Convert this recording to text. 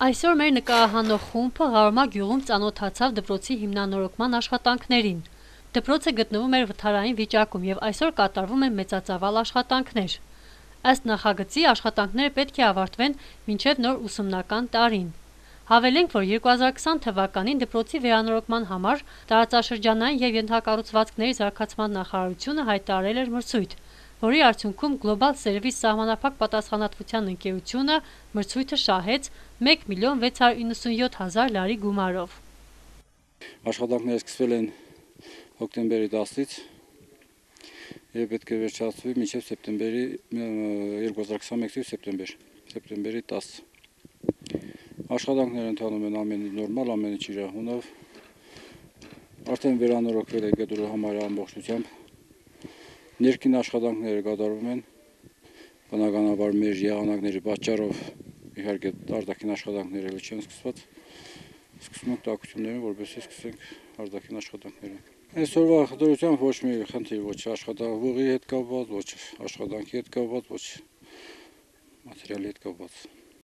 Այսօր մեր նկարահանող խումբը Ղարմա գյուղում ծանոթացավ դպրոցի հիմնանորոգման աշխատանքներին։ Դպրոցը գտնվում էր վթարային վիճակում եւ այսօր կատարվում են մեծածավալ աշխատանքներ։ Ըստ նախագծի աշխատանքները պետք է ավարտվեն մինչեւ նոր ուսումնական տարին։ Հավելենք, որ 2020 թվականին դպրոցի վերանորոգման համար տարածաշրջանային եւ ենթակառուցվածքների զարգացման նախարարությունը հայտարարել էր մրցույթ, որի արդյունքում Global Service սահմանափակ պատասխանատվության ընկերությունը մրցույթը շահեց 1,697,000 լարի գումարով։ Աշխատանքները սկսվել են հոկտեմբերի 10-ից եւ պետք է վերջացվի մինչեւ սեպտեմբերի 2021-ի սեպտեմբերի 10։ Աշխատանքները ընթանում են ամեն ինչ նորմալ, ամեն ինչ իր հունով։ Արդեն վերանորոգվել է գետուրը համարյա ամբողջությամբ։ Ներքին աշխատանքները կատարվում են բնականաբար մեր եղանակների պատճառով, իհարկե արտաքին աշխատանքները էլ չեն սկսված։ Սկսում ենք տաքությունները, որպեսզի սկսենք արտաքին աշխատանքները։ Այսօրվա դրությամբ ոչ մի խնդիր, ոչ աշխատանքի հետ կապված, ոչ աշխատանքի հետ կապված, ոչ մատերիալի հետ կապված։